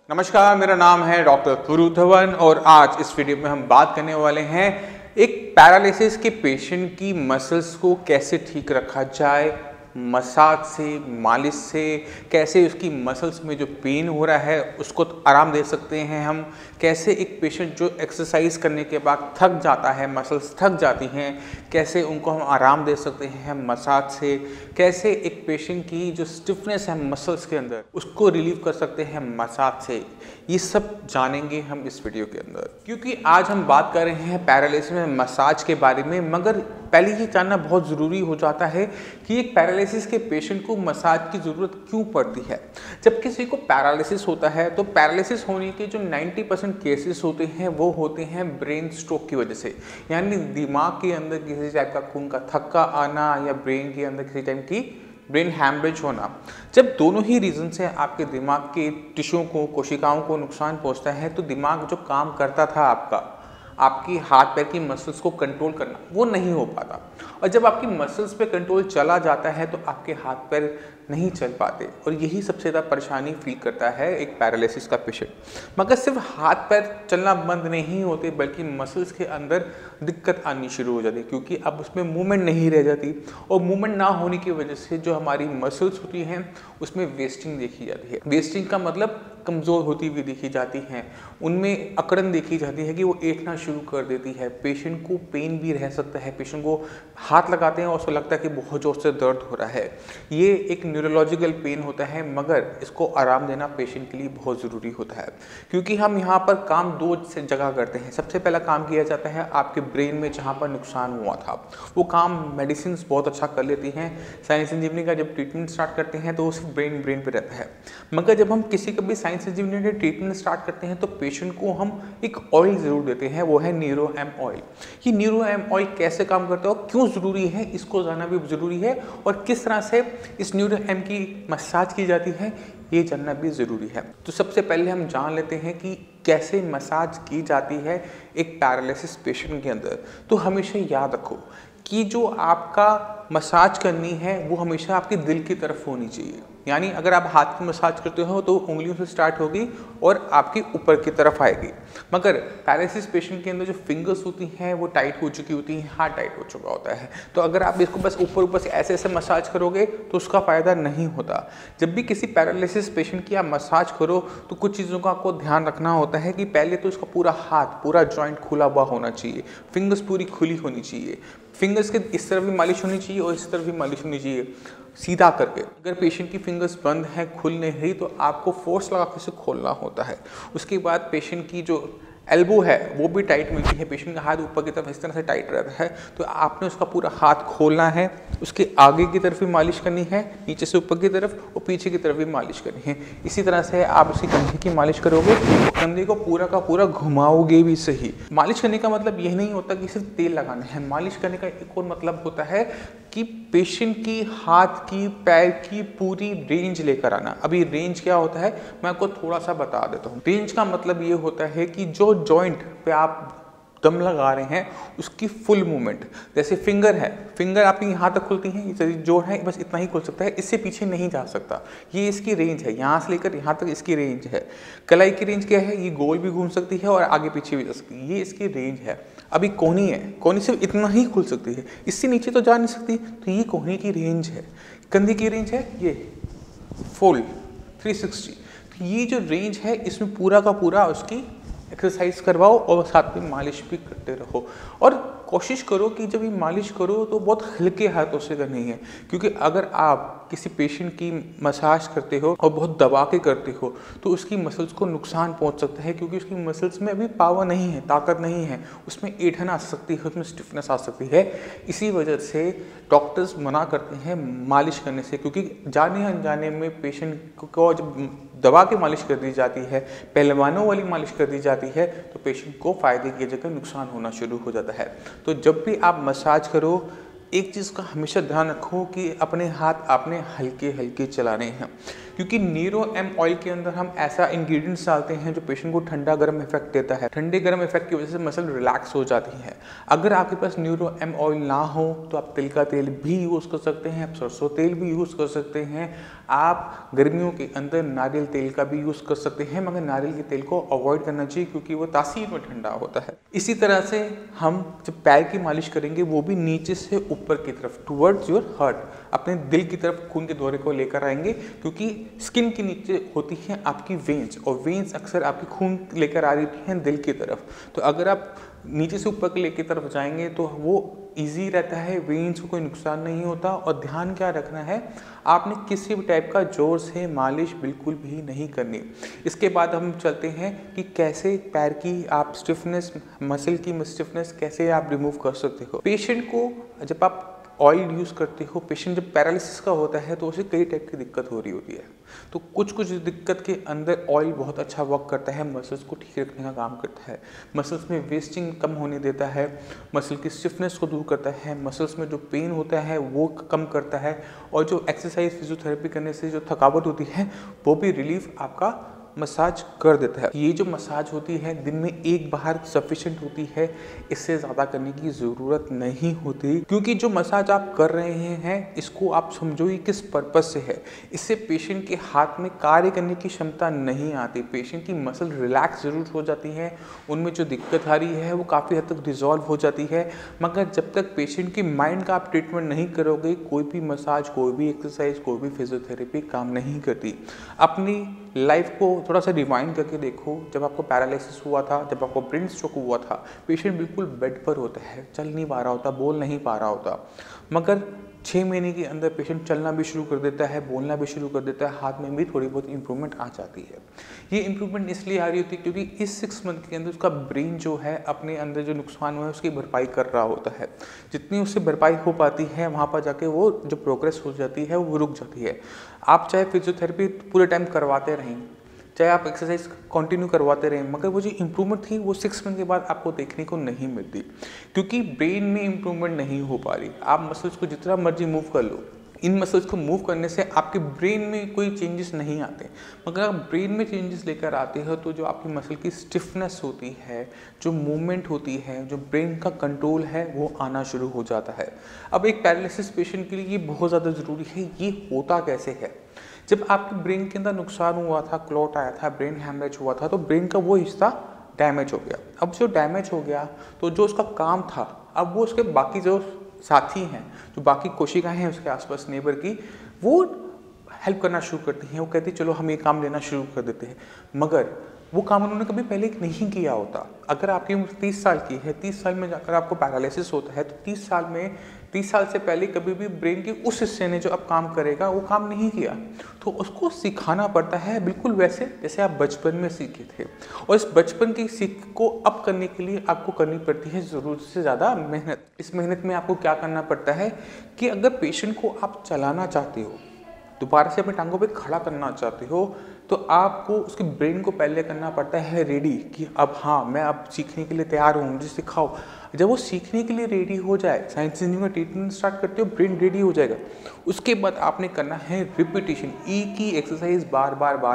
नमस्कार, मेरा नाम है डॉक्टर गुरु धवन और आज इस वीडियो में हम बात करने वाले हैं एक पैरालिसिस के पेशेंट की मसल्स को कैसे ठीक रखा जाए, मसाज से, मालिश से कैसे उसकी मसल्स में जो पेन हो रहा है उसको आराम दे सकते हैं हम। कैसे एक पेशेंट जो एक्सरसाइज करने के बाद थक जाता है, मसल्स थक जाती हैं, कैसे उनको हम आराम दे सकते हैं मसाज से। कैसे एक पेशेंट की जो स्टिफनेस है मसल्स के अंदर उसको रिलीव कर सकते हैं मसाज से। ये सब जानेंगे हम इस वीडियो के अंदर, क्योंकि आज हम बात कर रहे हैं पैरालिसिस में मसाज के बारे में। मगर पहले ये जानना बहुत ज़रूरी हो जाता है कि एक पैरालिसिस के पेशेंट को मसाज की ज़रूरत क्यों पड़ती है। जब किसी को पैरालिसिस होता है तो पैरालिसिस होने के जो 90% केसेस होते हैं वो होते हैं ब्रेन स्ट्रोक की वजह से, यानी दिमाग के अंदर किसी टाइप का खून का थक्का आना या ब्रेन के अंदर किसी टाइप की ब्रेन हैमरेज होना। जब दोनों ही रीज़न से आपके दिमाग के टिश्यू को, कोशिकाओं को नुकसान पहुंचता है तो दिमाग जो काम करता था आपकी हाथ पैर की मसल्स को कंट्रोल करना, वो नहीं हो पाता। और जब आपकी मसल्स पे कंट्रोल चला जाता है तो आपके हाथ पैर नहीं चल पाते, और यही सबसे ज़्यादा परेशानी फील करता है एक पैरालिसिस का पेशेंट। मगर सिर्फ हाथ पैर चलना बंद नहीं होते, बल्कि मसल्स के अंदर दिक्कत आनी शुरू हो जाती है, क्योंकि अब उसमें मूवमेंट नहीं रह जाती। और मूवमेंट ना होने की वजह से जो हमारी मसल्स होती हैं उसमें वेस्टिंग देखी जाती है। वेस्टिंग का मतलब कमज़ोर होती हुई देखी जाती हैं, उनमें अकड़न देखी जाती है कि वो ऐंठना शुरू कर देती है। पेशेंट को पेन भी रह सकता है, पेशेंट को हाथ लगाते हैं और उसको लगता है कि बहुत ज़ोर से दर्द हो रहा है। ये एक न्यूरोलॉजिकल पेन होता है, मगर इसको आराम देना पेशेंट के लिए बहुत ज़रूरी होता है, क्योंकि हम यहाँ पर काम दो जगह करते हैं। सबसे पहला काम किया जाता है आपके ब्रेन में जहाँ पर नुकसान हुआ था, वो काम मेडिसिन बहुत अच्छा कर लेती हैं। साइंस इंजीनियरिंग का जब ट्रीटमेंट स्टार्ट करते हैं तो वो सिर्फ ब्रेन पे रहता है। मगर जब हम किसी का भी साइंस इंजीनियरिंग ट्रीटमेंट स्टार्ट करते हैं तो पेशेंट को हम एक ऑयल ज़रूर देते हैं, वो है न्यूरो एम ऑयल। ये न्यूरो एम ऑयल कैसे काम करता है और क्यों ज़रूरी है, इसको जानना भी ज़रूरी है। और किस तरह से इस न्यूरो एम की मसाज की जाती है, ये जानना भी ज़रूरी है। तो सबसे पहले हम जान लेते हैं कि कैसे मसाज की जाती है एक पैरालिसिस पेशेंट के अंदर। तो हमेशा याद रखो कि जो आपका मसाज करनी है वो हमेशा आपके दिल की तरफ होनी चाहिए। यानी अगर आप हाथ की मसाज करते हो तो उंगलियों से स्टार्ट होगी और आपकी ऊपर की तरफ आएगी। मगर पैरालिसिस पेशेंट के अंदर जो फिंगर्स होती हैं वो टाइट हो चुकी होती हैं, हाथ टाइट हो चुका होता है। तो अगर आप इसको बस ऊपर से ऐसे ऐसे मसाज करोगे तो उसका फ़ायदा नहीं होता। जब भी किसी पैरालिसिस पेशेंट की आप मसाज करो तो कुछ चीज़ों का आपको ध्यान रखना होता है कि पहले तो इसका पूरा हाथ, पूरा जॉइंट खुला हुआ होना चाहिए, फिंगर्स पूरी खुली होनी चाहिए। फिंगर्स के इस तरफ भी मालिश होनी चाहिए और इस तरफ भी मालिश होनी चाहिए, सीधा करके। अगर पेशेंट की फिंगर्स बंद है, खुल नहीं रही, तो आपको फोर्स लगा के इसे खोलना होता है। उसके बाद पेशेंट की जो एल्बो है वो भी टाइट मिलती है, पेशेंट का हाथ ऊपर की तरफ इस तरह से टाइट रहता है। तो आपने उसका पूरा हाथ खोलना है, उसके आगे की तरफ भी मालिश करनी है, नीचे से ऊपर की तरफ, और पीछे की तरफ भी मालिश करनी है। इसी तरह से आप उसकी कंधे की मालिश करोगे, कंधे को पूरा का पूरा घुमाओगे भी सही। मालिश करने का मतलब यह नहीं होता कि सिर्फ तेल लगाना है। मालिश करने का एक और मतलब होता है कि पेशेंट की हाथ की, पैर की पूरी रेंज लेकर आना। अभी रेंज क्या होता है मैं आपको थोड़ा सा बता देता हूँ। रेंज का मतलब ये होता है कि जो जॉइंट पे आप दम लगा रहे हैं उसकी फुल मूवमेंट। जैसे फिंगर है, फिंगर आपकी यहाँ तक खुलती हैं, ये जो है बस इतना ही खुल सकता है, इससे पीछे नहीं जा सकता। ये इसकी रेंज है, यहाँ से लेकर यहाँ तक इसकी रेंज है। कलाई की रेंज क्या है, ये गोल भी घूम सकती है और आगे पीछे भी जा सकती है, ये इसकी रेंज है। अभी कोहनी है, कोहनी सिर्फ इतना ही खुल सकती है, इससे नीचे तो जा नहीं सकती, तो ये कोहनी की रेंज है। कंधे की रेंज है ये फुल 360। तो ये जो रेंज है इसमें पूरा का पूरा उसकी एक्सरसाइज करवाओ और साथ में मालिश भी करते रहो। और कोशिश करो कि जब ये मालिश करो तो बहुत हल्के हाथों से करनी है, क्योंकि अगर आप किसी पेशेंट की मसाज करते हो और बहुत दबा के करते हो तो उसकी मसल्स को नुकसान पहुंच सकता है, क्योंकि उसकी मसल्स में अभी पावर नहीं है, ताकत नहीं है, उसमें ऐंठन आ सकती है, उसमें स्टिफनेस आ सकती है। इसी वजह से डॉक्टर्स मना करते हैं मालिश करने से, क्योंकि जाने अनजाने में पेशेंट को जब दबा के मालिश कर दी जाती है, पहलवानों वाली मालिश कर दी जाती है, तो पेशेंट को फ़ायदे की जगह नुकसान होना शुरू हो जाता है। तो जब भी आप मसाज करो एक चीज़ का हमेशा ध्यान रखो कि अपने हाथ आपने हल्के हल्के चलाने हैं, क्योंकि न्यूरो एम ऑयल के अंदर हम ऐसा इंग्रेडिएंट्स डालते हैं जो पेशेंट को ठंडा गर्म इफेक्ट देता है। ठंडे गर्म इफेक्ट की वजह से मसल रिलैक्स हो जाती है। अगर आपके पास न्यूरो एम ऑयल ना हो तो आप तिल का तेल भी यूज़ कर सकते हैं, आप सरसों तेल भी यूज़ कर सकते हैं, आप गर्मियों के अंदर नारियल तेल का भी यूज़ कर सकते हैं, मगर नारियल के तेल को अवॉइड करना चाहिए क्योंकि वो तासीर में ठंडा होता है। इसी तरह से हम जब पैर की मालिश करेंगे वो भी नीचे से ऊपर की तरफ, टुवर्ड्स योर हार्ट, अपने दिल की तरफ खून के दौरे को लेकर आएंगे, क्योंकि स्किन के नीचे होती है आपकी वेन्स, और वेन्स अक्सर आपकी खून लेकर आ रही हैं दिल की तरफ। तो अगर आप नीचे से ऊपर के लेके तरफ जाएंगे तो वो इजी रहता है, वेन्स को कोई नुकसान नहीं होता। और ध्यान क्या रखना है, आपने किसी भी टाइप का जोर से मालिश बिल्कुल भी नहीं करनी। इसके बाद हम चलते हैं कि कैसे पैर की आप स्टिफनेस, मसल की स्टिफनेस कैसे आप रिमूव कर सकते हो। पेशेंट को जब आप ऑयल यूज़ करते हो, पेशेंट जब पैरालिसिस का होता है तो उसे कई टाइप की दिक्कत हो रही होती है। तो कुछ दिक्कत के अंदर ऑयल बहुत अच्छा वर्क करता है, मसल्स को ठीक रखने का काम करता है, मसल्स में वेस्टिंग कम होने देता है, मसल की स्टिफनेस को दूर करता है, मसल्स में जो पेन होता है वो कम करता है, और जो एक्सरसाइज फिजियोथेरेपी करने से जो थकावट होती है वो भी रिलीफ आपका मसाज कर देता है। ये जो मसाज होती है दिन में एक बार सफिशिएंट होती है, इससे ज़्यादा करने की ज़रूरत नहीं होती, क्योंकि जो मसाज आप कर रहे हैं इसको आप समझो ये किस पर्पज़ से है। इससे पेशेंट के हाथ में कार्य करने की क्षमता नहीं आती, पेशेंट की मसल रिलैक्स ज़रूर हो जाती है, उनमें जो दिक्कत आ रही है वो काफ़ी हद तक रिजॉल्व हो जाती है। मगर जब तक पेशेंट की माइंड का आप ट्रीटमेंट नहीं करोगे, कोई भी मसाज, कोई भी एक्सरसाइज, कोई भी फिजियोथेरेपी काम नहीं करती। अपनी लाइफ को थोड़ा सा रिवाइंड करके देखो, जब आपको पैरालिसिस हुआ था, जब आपको ब्रेन स्ट्रोक हुआ था, पेशेंट बिल्कुल बेड पर होता है, चल नहीं पा रहा होता, बोल नहीं पा रहा होता, मगर 6 महीने के अंदर पेशेंट चलना भी शुरू कर देता है, बोलना भी शुरू कर देता है, हाथ में भी थोड़ी बहुत इंप्रूवमेंट आ जाती है। ये इंप्रूवमेंट इसलिए आ रही होती है क्योंकि इस 6 मंथ के अंदर उसका ब्रेन जो है अपने अंदर जो नुकसान हुआ है उसकी भरपाई कर रहा होता है। जितनी उससे भरपाई हो पाती है वहाँ पर जाके वो जो प्रोग्रेस हो जाती है वो रुक जाती है। आप चाहे फिजियोथेरेपी पूरे टाइम करवाते रहें, चाहे आप एक्सरसाइज कंटिन्यू करवाते रहें, मगर वो जो इम्प्रूवमेंट थी वो 6 मंथ के बाद आपको देखने को नहीं मिलती, क्योंकि ब्रेन में इम्प्रूवमेंट नहीं हो पा रही। आप मसल्स को जितना मर्जी मूव कर लो, इन मसल्स को मूव करने से आपके ब्रेन में कोई चेंजेस नहीं आते, मगर आप ब्रेन में चेंजेस लेकर आते हो तो जो आपकी मसल की स्टिफनेस होती है, जो मूवमेंट होती है, जो ब्रेन का कंट्रोल है वो आना शुरू हो जाता है। अब एक पैरालिसिस पेशेंट के लिए ये बहुत ज़्यादा ज़रूरी है। ये होता कैसे है, जब आपके ब्रेन के अंदर नुकसान हुआ था, क्लॉट आया था, ब्रेन हैमरेज हुआ था, तो ब्रेन का वो हिस्सा डैमेज हो गया। अब जो डैमेज हो गया तो जो उसका काम था, अब वो उसके बाकी जो साथी हैं, जो बाकी कोशिकाएं हैं उसके आसपास नेबर की, वो हेल्प करना शुरू करती हैं। वो कहती चलो हम ये काम लेना शुरू कर देते हैं, मगर वो काम उन्होंने कभी पहले नहीं किया होता। अगर आपकी उम्र 30 साल की है, 30 साल में जाकर आपको पैरालिसिस होता है, तो 30 साल से पहले कभी भी ब्रेन के उस हिस्से ने जो अब काम करेगा वो काम नहीं किया, तो उसको सिखाना पड़ता है बिल्कुल वैसे जैसे आप बचपन में सीखे थे। और इस बचपन की सीख को अब करने के लिए आपको करनी पड़ती है ज़रूरत से ज़्यादा मेहनत। इस मेहनत में आपको क्या करना पड़ता है कि अगर पेशेंट को आप चलाना चाहते हो, दोबारा से अपने टांगों पे खड़ा करना चाहते हो, तो आपको उसके ब्रेन को पहले करना पड़ता है रेडी, कि अब हाँ मैं अब सीखने के लिए तैयार हूँ, मुझे सिखाओ। जब वो सीखने के लिए रेडी हो जाए, साइंस इंजीनियरिंग में ट्रीटमेंट स्टार्ट करते हो, ब्रेन रेडी हो जाएगा। उसके बाद आपने करना है रिपीटिशन, एक ही एक्सरसाइज बार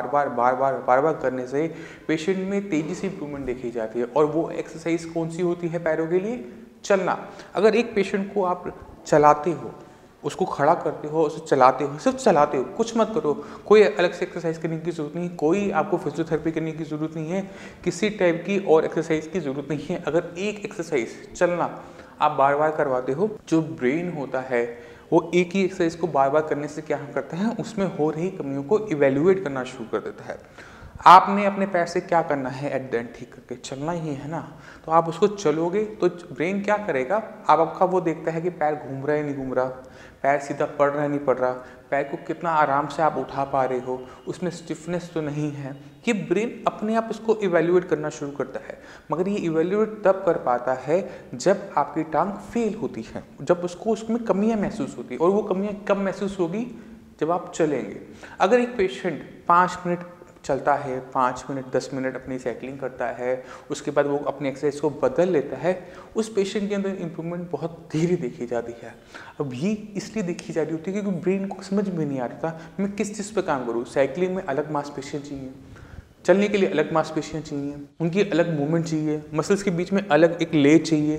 बार करने से पेशेंट में तेजी से इंप्रूवमेंट देखी जाती है। और वो एक्सरसाइज कौन सी होती है पैरों के लिए? चलना। अगर एक पेशेंट को आप चलाते हो, उसको खड़ा करते हो, उसे चलाते हो, सिर्फ चलाते हो, कुछ मत करो, कोई अलग से एक्सरसाइज करने की ज़रूरत नहीं, कोई आपको फिजियोथेरेपी करने की ज़रूरत नहीं है, किसी टाइप की और एक्सरसाइज की ज़रूरत नहीं है। अगर एक एक्सरसाइज चलना आप बार बार करवाते हो, जो ब्रेन होता है वो एक ही एक्सरसाइज को बार बार करने से क्या करता है, उसमें हो रही कमियों को इवेल्युएट करना शुरू कर देता है। आपने अपने पैर से क्या करना है, एट द एंड ठीक करके चलना ही है ना, तो आप उसको चलोगे तो ब्रेन क्या करेगा, आपका वो देखता है कि पैर घूम रहा है नहीं घूम रहा, पैर सीधा पड़ रहा है नहीं पड़ रहा, पैर को कितना आराम से आप उठा पा रहे हो, उसमें स्टिफनेस तो नहीं है। ये ब्रेन अपने आप इसको इवेल्युएट करना शुरू करता है, मगर ये इवेल्युएट तब कर पाता है जब आपकी टांग फेल होती है, जब उसको उसमें कमियां महसूस होती है। और वो कमियां कब महसूस होगी? जब आप चलेंगे। अगर एक पेशेंट 5 मिनट चलता है, 5 मिनट 10 मिनट अपनी साइकिलिंग करता है, उसके बाद वो अपनी एक्सरसाइज को बदल लेता है, उस पेशेंट के अंदर इंप्रूवमेंट बहुत धीरे देखी जाती है। अब ये इसलिए देखी जा रही होती है क्योंकि ब्रेन को समझ में नहीं आ रहा था मैं किस चीज़ पर काम करूँ। साइकिलिंग में अलग मांसपेशियाँ चाहिए, चलने के लिए अलग मांसपेशियाँ चाहिए, उनकी अलग मूवमेंट चाहिए, मसल्स के बीच में अलग एक ले चाहिए।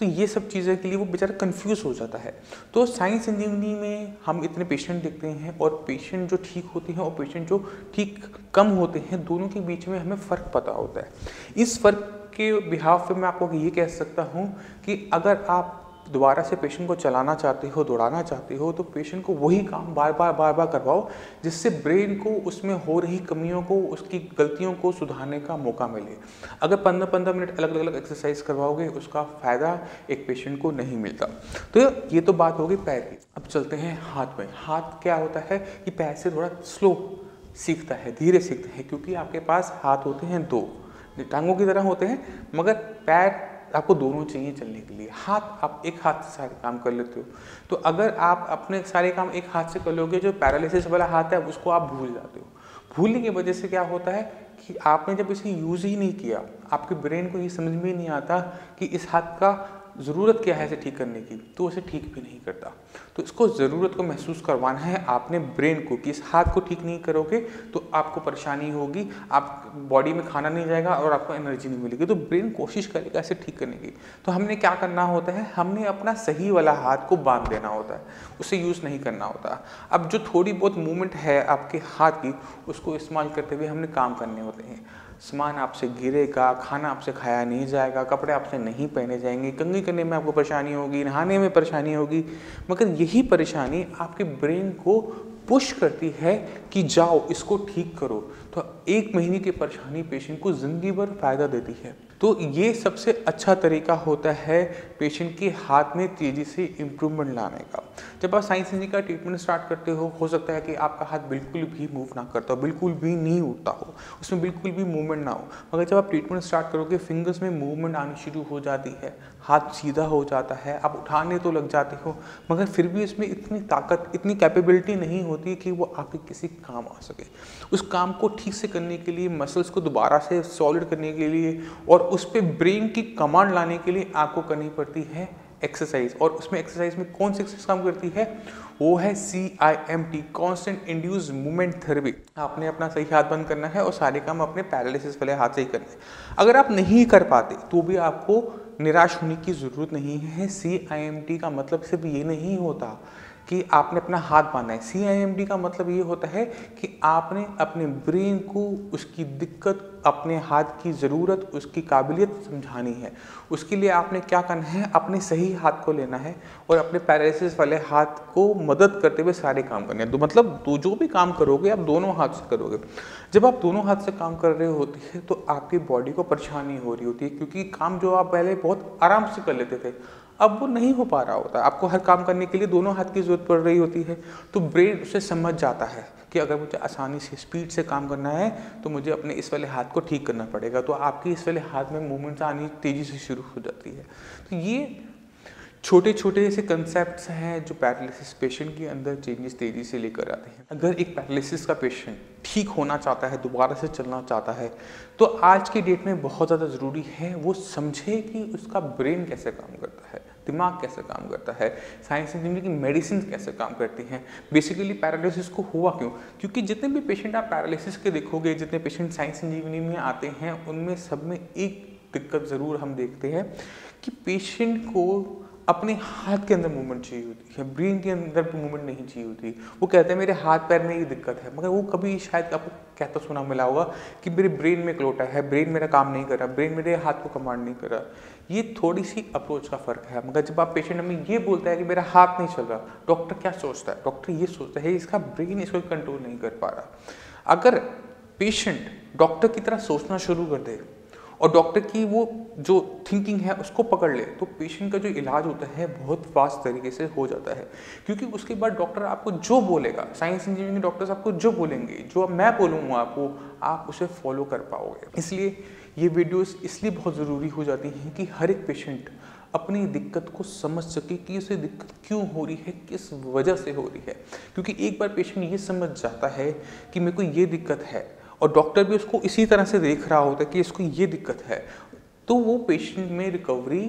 तो ये सब चीज़ें के लिए वो बेचारा कंफ्यूज हो जाता है। तो साइंस संजीवनी में हम इतने पेशेंट देखते हैं, और पेशेंट जो ठीक होते हैं और पेशेंट जो ठीक कम होते हैं, दोनों के बीच में हमें फ़र्क पता होता है। इस फ़र्क के बिहाफ पे मैं आपको ये कह सकता हूँ कि अगर आप दोबारा से पेशेंट को चलाना चाहते हो, दौड़ाना चाहते हो, तो पेशेंट को वही काम बार बार करवाओ, जिससे ब्रेन को उसमें हो रही कमियों को, उसकी गलतियों को सुधारने का मौका मिले। अगर 15-15 मिनट अलग अलग एक्सरसाइज करवाओगे, उसका फ़ायदा एक पेशेंट को नहीं मिलता। तो ये तो बात होगी पैर की। अब चलते हैं हाथ में। हाथ क्या होता है कि पैर से थोड़ा स्लो सीखता है, धीरे सीखता है, क्योंकि आपके पास हाथ होते हैं दो, टांगों की तरह होते हैं, मगर पैर आपको दोनों चाहिए चलने के लिए। हाथ आप एक हाथ से सारे काम कर लेते हो, तो अगर आप अपने सारे काम एक हाथ से कर लोगे, जो पैरालिसिस वाला हाथ है उसको आप भूल जाते हो। भूलने की वजह से क्या होता है कि आपने जब इसे यूज़ ही नहीं किया, आपके ब्रेन को ये समझ में नहीं आता कि इस हाथ का ज़रूरत क्या है इसे ठीक करने की, तो उसे ठीक भी नहीं करता। तो इसको ज़रूरत को महसूस करवाना है आपने ब्रेन को, कि इस हाथ को ठीक नहीं करोगे तो आपको परेशानी होगी, आप बॉडी में खाना नहीं जाएगा और आपको एनर्जी नहीं मिलेगी। तो ब्रेन कोशिश करेगा इसे ठीक करने की। तो हमने क्या करना होता है, हमने अपना सही वाला हाथ को बांध देना होता है, उसे यूज़ नहीं करना होता। अब जो थोड़ी बहुत मूवमेंट है आपके हाथ की, उसको इस्तेमाल करते हुए हमने काम करने होते हैं। सामान आपसे गिरेगा, खाना आपसे खाया नहीं जाएगा, कपड़े आपसे नहीं पहने जाएंगे, कंघी करने में आपको परेशानी होगी, नहाने में परेशानी होगी, मगर यही परेशानी आपके ब्रेन को पुश करती है कि जाओ इसको ठीक करो। तो 1 महीने की परेशानी पेशेंट को ज़िंदगी भर फ़ायदा देती है। तो ये सबसे अच्छा तरीका होता है पेशेंट के हाथ में तेज़ी से इम्प्रूवमेंट लाने का। जब आप साइंस इंजरी का ट्रीटमेंट स्टार्ट करते हो सकता है कि आपका हाथ बिल्कुल भी मूव ना करता हो, बिल्कुल भी नहीं उठता हो, उसमें बिल्कुल भी मूवमेंट ना हो, मगर जब आप ट्रीटमेंट स्टार्ट करोगे, फिंगर्स में मूवमेंट आनी शुरू हो जाती है, हाथ सीधा हो जाता है, आप उठाने तो लग जाते हो, मगर फिर भी इसमें इतनी ताकत, इतनी कैपेबिलिटी नहीं होती कि वो आपके किसी काम आ सके। उस काम को ठीक से करने के लिए, मसल्स को दोबारा से सॉलिड करने के लिए और उस पर ब्रेन की कमांड लाने के लिए आपको करनी पड़ती है एक्सरसाइज। और उसमें एक्सरसाइज में कौन सी एक्सरसाइज काम करती है, वो है CIMT, constant induce movement therapy. आपने अपना सही हाथ बंद करना है और सारे काम अपने पैरालिसिस वाले हाथ से ही करने हैं। अगर आप नहीं कर पाते तो भी आपको निराश होने की ज़रूरत नहीं है। CIMT का मतलब सिर्फ ये नहीं होता कि आपने अपना हाथ बांधा है। CIMT का मतलब ये होता है कि आपने अपने ब्रेन को उसकी दिक्कत, अपने हाथ की ज़रूरत, उसकी काबिलियत समझानी है। उसके लिए आपने क्या करना है, अपने सही हाथ को लेना है और अपने पैरालिसिस वाले हाथ को मदद करते हुए सारे काम करने हैं। तो मतलब तो जो भी काम करोगे आप दोनों हाथ से करोगे। जब आप दोनों हाथ से काम कर रहे होते हैं तो आपकी बॉडी को परेशानी हो रही होती है, क्योंकि काम जो आप पहले बहुत आराम से कर लेते थे, अब वो नहीं हो पा रहा होता। आपको हर काम करने के लिए दोनों हाथ की ज़रूरत पड़ रही होती है। तो ब्रेन उसे समझ जाता है कि अगर मुझे आसानी से, स्पीड से काम करना है तो मुझे अपने इस वाले हाथ को ठीक करना पड़ेगा। तो आपकी इस वाले हाथ में मूवमेंट्स आनी तेज़ी से शुरू हो जाती है। तो ये छोटे छोटे ऐसे कंसेप्ट्स हैं जो पैरालिसिस पेशेंट के अंदर चेंजेस तेज़ी से लेकर आते हैं। अगर एक पैरालिसिस का पेशेंट ठीक होना चाहता है, दोबारा से चलना चाहता है, तो आज की डेट में बहुत ज़्यादा ज़रूरी है वो समझे कि उसका ब्रेन कैसे काम करता है, दिमाग कैसे काम करता है, साइंस इंजीनियरिंग की मेडिसिन कैसे काम करती हैं, बेसिकली पैरालिसिस को हुआ क्यों। क्योंकि जितने भी पेशेंट आप पैरालिसिस के देखोगे, जितने पेशेंट साइंस इंजीनियरिंग में आते हैं, उनमें सब में एक दिक्कत ज़रूर हम देखते हैं कि पेशेंट को अपने हाथ के अंदर मूवमेंट चाहिए होती है, ब्रेन के अंदर मूवमेंट नहीं चाहिए होती। वो कहते हैं मेरे हाथ पैर में ये दिक्कत है, मगर वो कभी शायद आपको कहता सुना मिला होगा कि मेरे ब्रेन में क्लोटा है, ब्रेन मेरा काम नहीं कर रहा, ब्रेन मेरे हाथ को कमांड नहीं कर रहा। ये थोड़ी सी अप्रोच का फ़र्क है। मगर जब आप पेशेंट हमें ये बोलता है कि मेरा हाथ नहीं चल रहा, डॉक्टर क्या सोचता है, डॉक्टर ये सोचता है इसका ब्रेन इसको कंट्रोल नहीं कर पा रहा। अगर पेशेंट डॉक्टर की तरह सोचना शुरू कर दे और डॉक्टर की वो जो थिंकिंग है उसको पकड़ ले, तो पेशेंट का जो इलाज होता है बहुत फास्ट तरीके से हो जाता है। क्योंकि उसके बाद डॉक्टर आपको जो बोलेगा, साइंस इंजीनियरिंग के डॉक्टर्स आपको जो बोलेंगे, जो मैं बोलूँगा आपको, आप उसे फॉलो कर पाओगे। इसलिए ये वीडियोस इसलिए बहुत ज़रूरी हो जाती हैं कि हर एक पेशेंट अपनी दिक्कत को समझ सके कि उसे दिक्कत क्यों हो रही है, किस वजह से हो रही है। क्योंकि एक बार पेशेंट ये समझ जाता है कि मेरे को ये दिक्कत है और डॉक्टर भी उसको इसी तरह से देख रहा होता है कि इसको ये दिक्कत है, तो वो पेशेंट में रिकवरी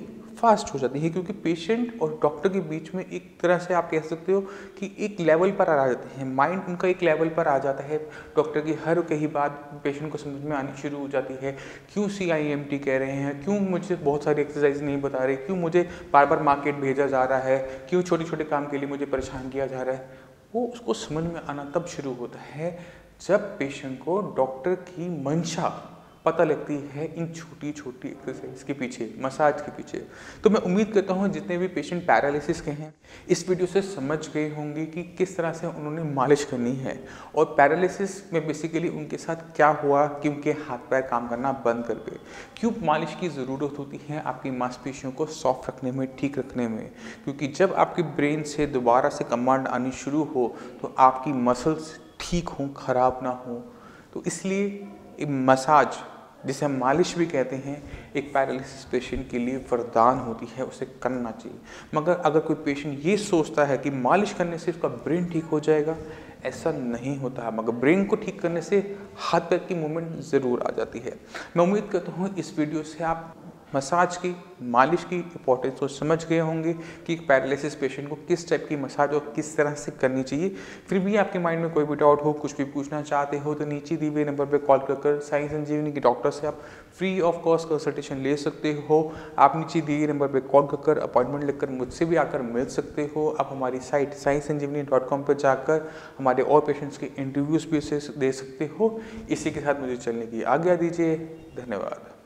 फास्ट हो जाती है, क्योंकि पेशेंट और डॉक्टर के बीच में एक तरह से आप कह सकते हो कि एक लेवल पर आ जाते हैं, माइंड उनका एक लेवल पर आ जाता है। डॉक्टर की हर कही बात पेशेंट को समझ में आनी शुरू हो जाती है। क्यों CIMT कह रहे हैं, क्यों मुझे बहुत सारी एक्सरसाइज नहीं बता रहे, क्यों मुझे बार बार मार्केट भेजा जा रहा है, क्यों छोटे छोटे काम के लिए मुझे परेशान किया जा रहा है। वो उसको समझ में आना तब शुरू होता है जब पेशेंट को डॉक्टर की मंशा पता लगती है इन छोटी छोटी एक्सरसाइज के पीछे, मसाज के पीछे। तो मैं उम्मीद करता हूँ जितने भी पेशेंट पैरालिसिस के हैं इस वीडियो से समझ गए होंगे कि किस तरह से उन्होंने मालिश करनी है, और पैरालिसिस में बेसिकली उनके साथ क्या हुआ कि उनके हाथ पैर काम करना बंद कर गए, क्यों मालिश की ज़रूरत होती है आपकी मांसपेशियों को सॉफ्ट रखने में, ठीक रखने में। क्योंकि जब आपकी ब्रेन से दोबारा से कमांड आनी शुरू हो तो आपकी मसल्स ठीक हों, खराब ना हो। तो इसलिए एक मसाज, जिसे हम मालिश भी कहते हैं, एक पैरालिसिस पेशेंट के लिए वरदान होती है, उसे करना चाहिए। मगर अगर कोई पेशेंट ये सोचता है कि मालिश करने से उसका ब्रेन ठीक हो जाएगा, ऐसा नहीं होता है। मगर ब्रेन को ठीक करने से हाथ पैर की मूवमेंट ज़रूर आ जाती है। मैं उम्मीद करता हूँ इस वीडियो से आप मसाज की, मालिश की इंपॉर्टेंस को समझ गए होंगे कि एक पैरालिसिस पेशेंट को किस टाइप की मसाज और किस तरह से करनी चाहिए। फिर भी आपके माइंड में कोई भी डाउट हो, कुछ भी पूछना चाहते हो, तो नीचे दिए हुए नंबर पर कॉल कर साई संजीवनी के डॉक्टर से आप फ्री ऑफ कॉस्ट कंसल्टेशन ले सकते हो। आप नीचे दिए नंबर पर कॉल कर अपॉइंटमेंट लेकर मुझसे भी आकर मिल सकते हो। आप हमारी साइट saisanjeevani.com पर जाकर हमारे और पेशेंट्स के इंटरव्यूज़ भी दे सकते हो। इसी के साथ मुझे चलने की आज्ञा दीजिए। धन्यवाद।